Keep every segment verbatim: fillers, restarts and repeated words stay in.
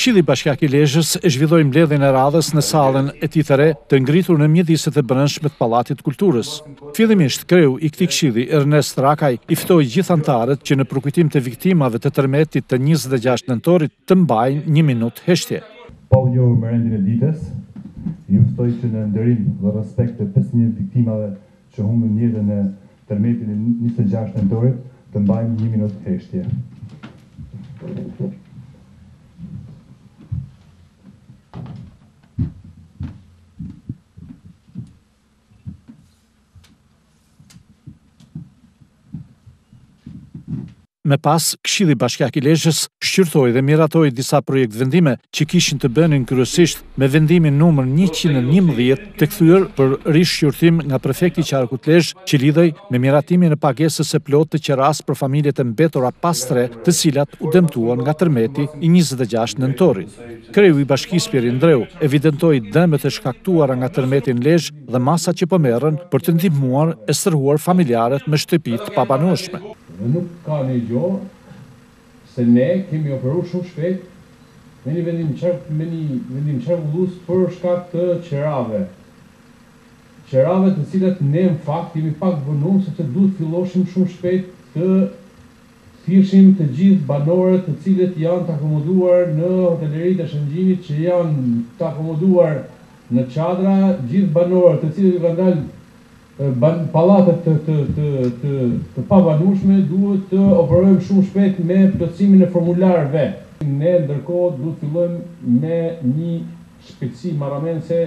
Këshilli Bashkiak i Lezhës e zhvilloi mbledhjen e radhës në sallën e tij të re të ngritur në mjediset e brendshme të Pallatit të Kulturës. Fillimisht kreu i këtij këshilli, Ernest Rakaj, i ftoi gjithë anëtarët që në përkujtim të viktimave të tërmetit të njëzet e gjashtë nëntorit të mbajnë një minutë heshtje. Pa u njohur me rendin e ditës, ju ftoj që në nderim dhe respekt të pesëmbëdhjetë viktimave që humbën jetën në tërmetin e njëzet e gjashtë nëntorit të mbajmë një minutë heshtje. Me pas, Këshilli Bashkiak i Lezhës shqyrtoi dhe miratoi disa projekt vendime që kishin të bënin kryesisht me vendimin numër njëqind e njëmbëdhjetë të kthyer për rishqyrtim nga prefekti i Qarkut Lezhë, që lidhej me miratimin e pagesës së plotë të qeras për familjet e mbetura pas tre, të cilat u dëmtuan nga tërmeti i njëzet e gjashtë nëntorit. Kreu i bashkisë Pjeri Ndreu evidentoi dëmet e shkaktuara nga tërmeti në Lezhë dhe masat që po merren për të ndihmuar e stërhuar familjarët me shtëpi të pabanueshme. Dhe nuk ka një gjo se ne kemi operu shumë shpejt me një vendim qark, me një vendim qarkullus për shkak të qerave. Qerave të cilat ne në fakt jemi pak vënum sepse duhet filloshim shumë shpejt të thirrshim të gjithë banorët të cilët janë të akomoduar në hoteleritë e Shëngjinit, që janë të akomoduar në çadra, gjithë banorët të cilët kanë dalë pallatet të, të, të, të, të pabanueshme duhet të operojmë shumë shpejt me plotësimin e formularëve. Ne ndërkohë duhet fillojmë me një shpejtësi marrëmendse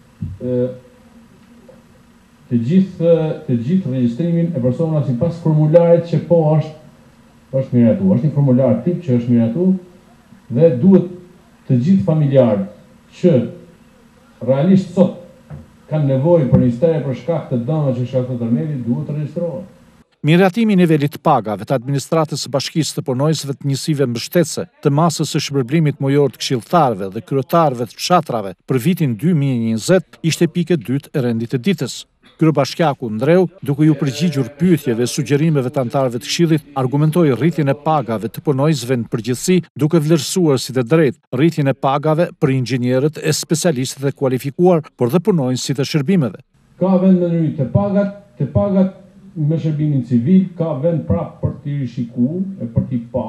të gjithë të gjithë regjistrimin e personave sipas formularit që po është është miratuar. Është një formular tip që është miratuar dhe duhet të gjithë familjarët që realisht sot kanë nevojë për një stere për shkak të dëmeve që shkakton tërmeti, duhet të regjistrohen. Miratimi i nivelit të pagave të administratës së bashkisë të punonjësve të njësive mbështetëse, të masës së shpërblimit mujor të këshilltarëve dhe kryetarëve të fshatrave për vitin dy mijë e njëzet ishte pike dytë e rendit të ditës. Kryebashkiaku Ndreu, duke ju përgjigjur pyetjeve e sugjerimeve të anëtarëve të Këshillit, argumentoi rritjen e pagave të punonjësve në përgjithësi, duke vlerësuar si të drejtë rritjen e pagave për inxhinierët e specialistët e kualifikuar, por dhe punonjësit e shërbimeve. Ka vend në rritje të pagat, të pagat me shërbimin civil, ka vend prapë për t'i rishikuar e për t'i pa,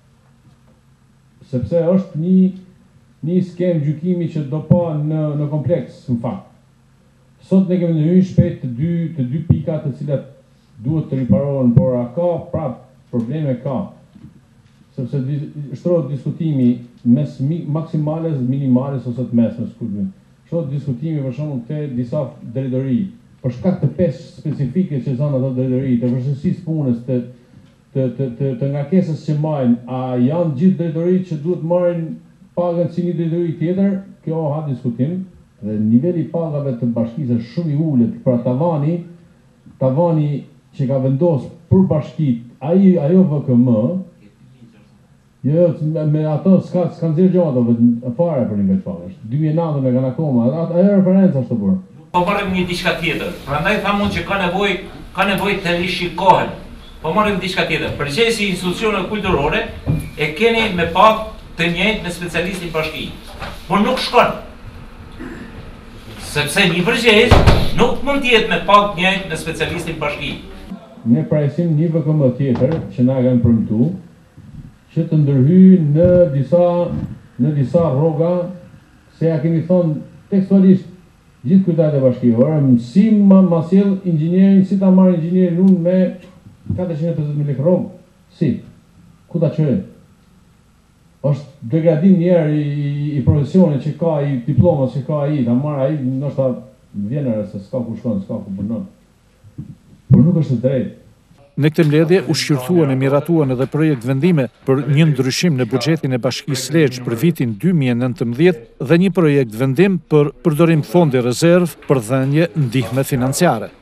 sepse është një një skem gjykimi që do pa në në kompleks në fakt. Sot ne kemi ndërhyrë shpejt të dy të dy pika të cilat duhet të riparohen, por a ka prap probleme ka. Sepse shtrohet diskutimi mes maksimales, minimales ose të mesmes, kuptim. Shtrohet diskutimi për shembull te disa drejtori për shkak të pesë specifike që janë ato drejtori, të vështirësisë punës, të të të të, të ngarkesës që marrin, a janë gjithë drejtori që duhet marrin pagën si një drejtori tjetër? Kjo ha diskutim. Dhe niveli pagave të bashkisë është shumë i ulët, pra tavani, tavani që ka vendosur për bashkitë, ai ajo V K M, jo me ato s'ka s'ka nxjerr gjë ato fare për nivel pagash. dy mijë e nëntën e kanë akoma, ajo referenca është bërë. Po marrim një diçka tjetër. Prandaj thamun që ka nevojë ka nevojë të rishikohen. Po marrim diçka tjetër. Përgjegjësi institucione kulturore e keni me pagë të njëjtë me specialistin bashki. Por nuk shkon. Sepse një përgjegjës nuk mund t'jetë me pagë të njëjtë me specialistin bashki. Ne presim një V K M tjetër që na kanë premtuar që të ndërhyjë në disa në disa rroga, se ja kemi thonë tekstualisht gjithë kryetarët e bashkive, si ma, ma sjell inxhinierin, si ta marr inxhinierin unë me katërqind e pesëdhjetë mijë lekë rrogë? Si? Ku ta çojë? Është degradim njerë i, i profesionit që ka, i diplomës që ka ai, ta marr ai, ndoshta vjenere se s'ka ku shkon, s'ka ku punon. Por nuk është drejt. Në këtë mbledhje u shqyrtuan e miratuan edhe projekt vendime për një ndryshim në buxhetin e Bashkisë Lezhë për vitin dy mijë e nëntëmbëdhjetë dhe një projekt vendim për përdorim fondi rezervë për dhënje ndihme financiare.